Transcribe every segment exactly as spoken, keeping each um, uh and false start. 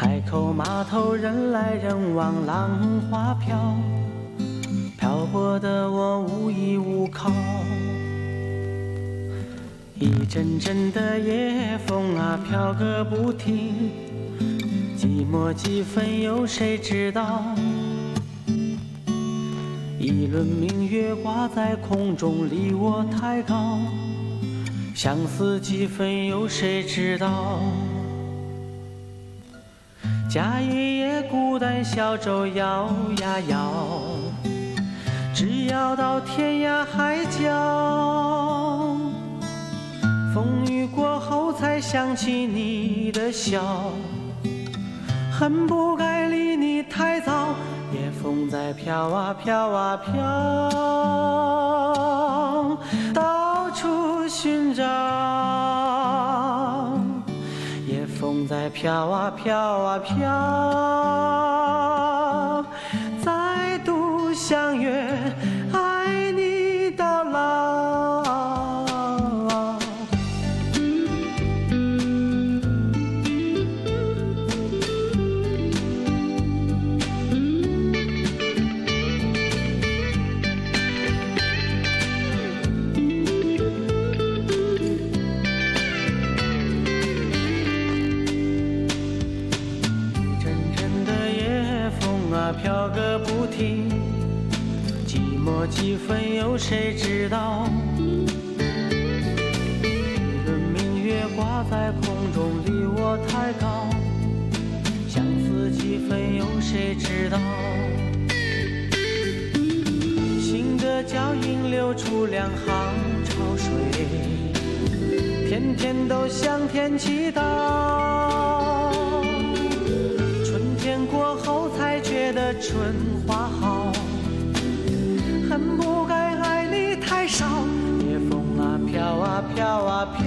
海口码头人来人往，浪花飘，漂泊的我无依无靠。一阵阵的夜风啊，飘个不停，寂寞几分有谁知道？一轮明月挂在空中，离我太高，相思几分有谁知道？家爷爷孤单小舟摇呀摇，只要到天涯海角。风雨过后才想起你的笑，恨不该离你太早。夜风在飘啊飘啊飘，到处寻找。夜风在飘啊飘啊飘，再度相约，爱你到老。飘个不停，寂寞几分有谁知道？一轮明月挂在空中，离我太高，相思几分有谁知道？心的脚印流出两行潮水，天天都向天祈祷。春天过后才觉得春花好，恨不该爱你太少。夜风啊飘啊飘啊飘，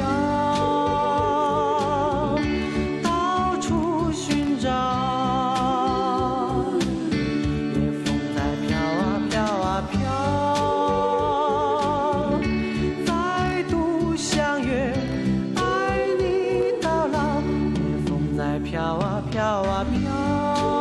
到处寻找。夜风在飘啊飘啊飘，再度相约，爱你到老。夜风在飘啊飘啊飘。